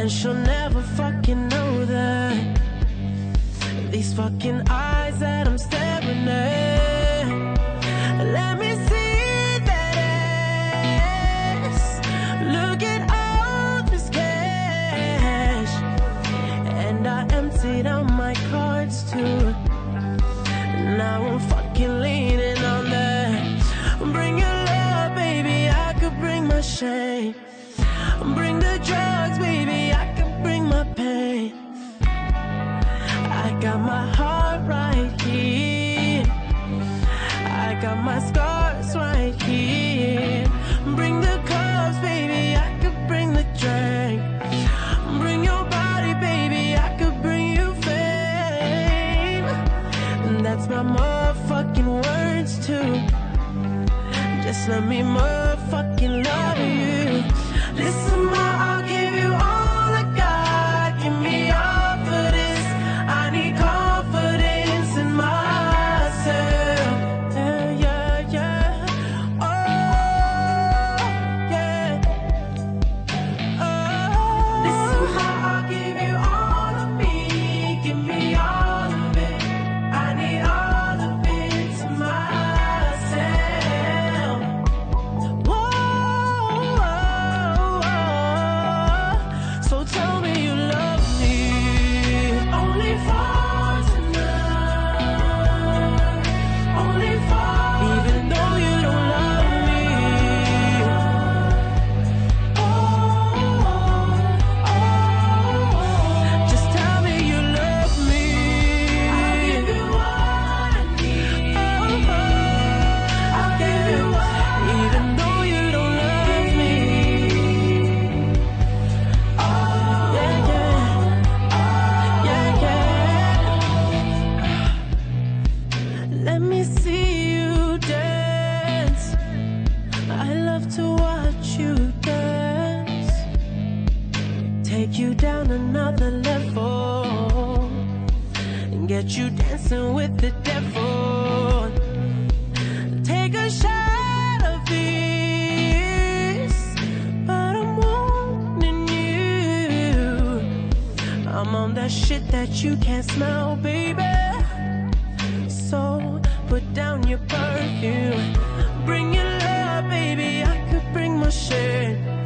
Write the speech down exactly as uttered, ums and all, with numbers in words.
and she'll never fucking know that. These fucking eyes that I'm staring at, let me see that ass. Look at all this cash, and I emptied out my cards too. Now I'm fucking leaning on that. Bring your love, baby, I could bring my shame. Bring the drugs, baby, I could bring my pain. I got my heart right here, I got my scars right here. Bring the cups, baby, I could bring the drink. Bring your body, baby, I could bring you fame. And that's my motherfucking words too. Just let me motherfucking love you. Listen, ma, I'll give you all I got. Give me all for this. I need confidence in myself. Yeah, yeah, yeah. Oh, yeah. Oh. Listen, ma, I'll give you all of me. Give me all of it. I need all of it to myself. Whoa, so tell me you love me. Only for tonight. Only for. Even though you don't love me. Oh, oh, oh. Just tell me you love me. I'll give you what I need. Oh, oh. I'll give you what I need. Even though you don't love me. Oh, yeah, yeah. Yeah, yeah. Let me see you dance. I love to watch you dance. Take you down another level and get you dancing with the devil. Take a shot of this, but I'm warning you. I'm on that shit that you can't smell, baby. So put down your perfume. Bring your love, baby, I could bring my shit.